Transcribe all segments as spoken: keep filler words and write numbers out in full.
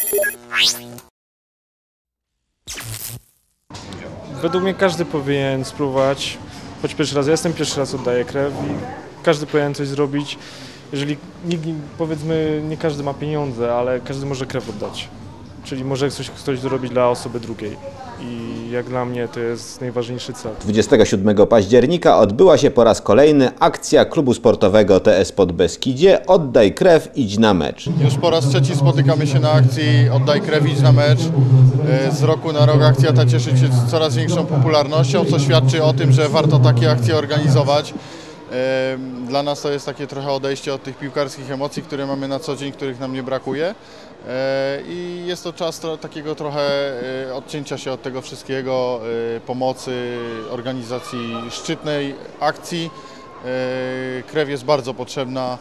Według mnie każdy powinien spróbować, choć pierwszy raz, ja jestem pierwszy raz oddaję krew i każdy powinien coś zrobić. Jeżeli nikt, powiedzmy, nie każdy ma pieniądze, ale każdy może krew oddać. Czyli może coś, coś zrobić dla osoby drugiej. I jak dla mnie to jest najważniejszy cel. dwudziestego siódmego października odbyła się po raz kolejny akcja klubu sportowego T S Podbeskidzie Oddaj krew, idź na mecz. Już po raz trzeci spotykamy się na akcji Oddaj krew, idź na mecz. Z roku na rok akcja ta cieszy się coraz większą popularnością, co świadczy o tym, że warto takie akcje organizować. Dla nas to jest takie trochę odejście od tych piłkarskich emocji, które mamy na co dzień, których nam nie brakuje. I jest to czas takiego trochę odcięcia się od tego wszystkiego, pomocy, organizacji szczytnej akcji. Krew jest bardzo potrzebna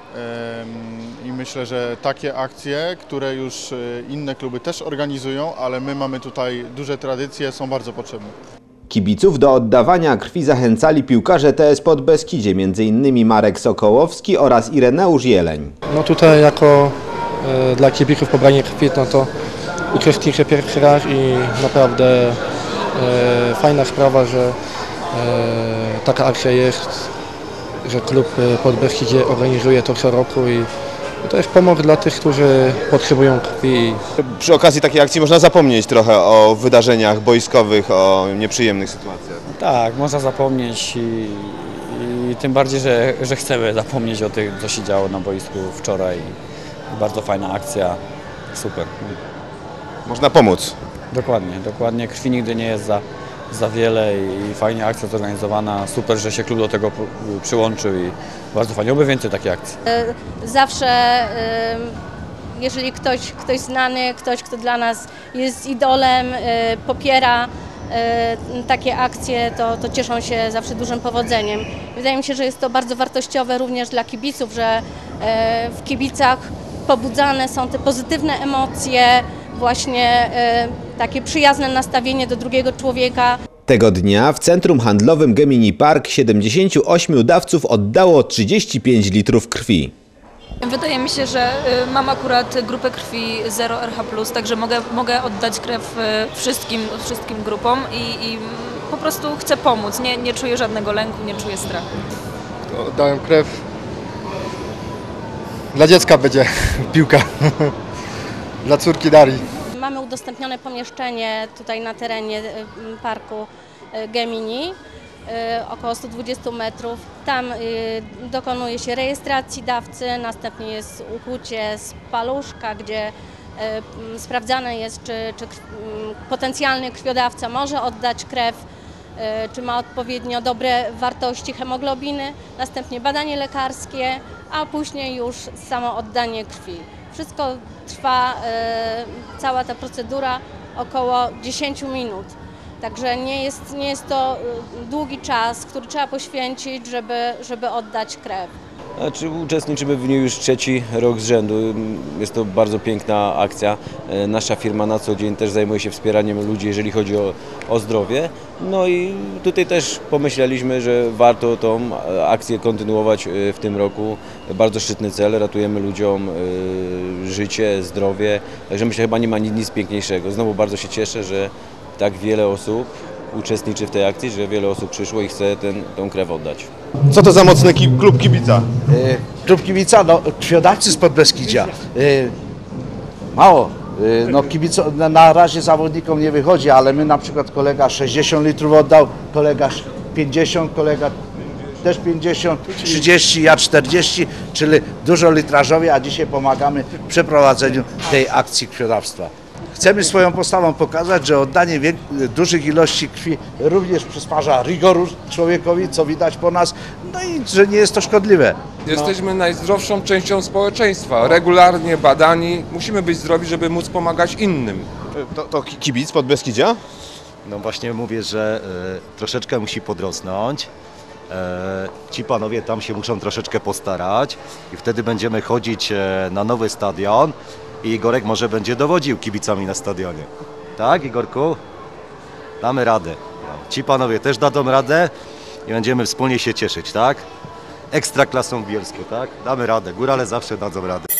i myślę, że takie akcje, które już inne kluby też organizują, ale my mamy tutaj duże tradycje, są bardzo potrzebne. Kibiców do oddawania krwi zachęcali piłkarze T S Podbeskidzie, między innymi Marek Sokołowski oraz Ireneusz Jeleń. No tutaj jako e, dla kibiców pobranie krwi, no to uczestniczę pierwszy raz i naprawdę e, fajna sprawa, że e, taka akcja jest, że klub Podbeskidzie organizuje to co roku i to jest pomoc dla tych, którzy potrzebują krwi. Przy okazji takiej akcji można zapomnieć trochę o wydarzeniach boiskowych, o nieprzyjemnych sytuacjach. Tak, można zapomnieć i, i tym bardziej, że, że chcemy zapomnieć o tym, co się działo na boisku wczoraj. Bardzo fajna akcja, super. Można pomóc. Dokładnie, dokładnie. Krwi nigdy nie jest za, za wiele i fajnie akcja zorganizowana. Super, że się klub do tego przyłączył i bardzo fajnie. Oby więcej takich akcji. Zawsze, jeżeli ktoś, ktoś znany, ktoś, kto dla nas jest idolem, popiera takie akcje, to, to cieszą się zawsze dużym powodzeniem. Wydaje mi się, że jest to bardzo wartościowe również dla kibiców, że w kibicach pobudzane są te pozytywne emocje, właśnie takie przyjazne nastawienie do drugiego człowieka. Tego dnia w centrum handlowym Gemini Park siedemdziesięciu ośmiu dawców oddało trzydzieści pięć litrów krwi. Wydaje mi się, że mam akurat grupę krwi zero R H plus, także mogę, mogę oddać krew wszystkim, wszystkim grupom i, i po prostu chcę pomóc. Nie, nie czuję żadnego lęku, nie czuję strachu. Oddałem krew. Dla dziecka będzie piłka. Dla córki Darii. Mamy udostępnione pomieszczenie tutaj na terenie parku Gemini, około stu dwudziestu metrów. Tam dokonuje się rejestracji dawcy, następnie jest ukłucie z paluszka, gdzie sprawdzane jest, czy, czy potencjalny krwiodawca może oddać krew, czy ma odpowiednio dobre wartości hemoglobiny, następnie badanie lekarskie, a później już samo oddanie krwi. Wszystko trwa, cała ta procedura około dziesięciu minut. Także nie jest, nie jest to długi czas, który trzeba poświęcić, żeby, żeby oddać krew. Znaczy, uczestniczymy w niej już trzeci rok z rzędu. Jest to bardzo piękna akcja. Nasza firma na co dzień też zajmuje się wspieraniem ludzi, jeżeli chodzi o, o zdrowie. No i tutaj też pomyśleliśmy, że warto tą akcję kontynuować w tym roku. Bardzo szczytny cel, ratujemy ludziom życie, zdrowie. Także myślę, że chyba nie ma nic piękniejszego. Znowu bardzo się cieszę, że tak wiele osób uczestniczy w tej akcji, że wiele osób przyszło i chce ten, tą krew oddać. Co to za mocny ki klub kibica? Yy, klub kibica, no krwiodawcy z Podbeskidzia. Yy, mało. Yy, no kibico, na, na razie zawodnikom nie wychodzi, ale my na przykład kolega sześćdziesiąt litrów oddał, kolega pięćdziesiąt, kolega też pięćdziesiąt, trzydzieści, ja czterdzieści, czyli dużo litrażowie, a dzisiaj pomagamy w przeprowadzeniu tej akcji krwiodawstwa. Chcemy swoją postawą pokazać, że oddanie dużych ilości krwi również przysparza rygoru człowiekowi, co widać po nas, no i że nie jest to szkodliwe. Jesteśmy najzdrowszą częścią społeczeństwa, regularnie badani, musimy być zdrowi, żeby móc pomagać innym. To, to kibic Podbeskidzia? No właśnie mówię, że y, troszeczkę musi podrosnąć. E, ci panowie tam się muszą troszeczkę postarać i wtedy będziemy chodzić e, na nowy stadion. I Igorek może będzie dowodził kibicami na stadionie. Tak, Igorku? Damy radę. Ci panowie też dadzą radę i będziemy wspólnie się cieszyć, tak? Ekstraklasą bielską, tak? Damy radę. Górale zawsze dadzą radę.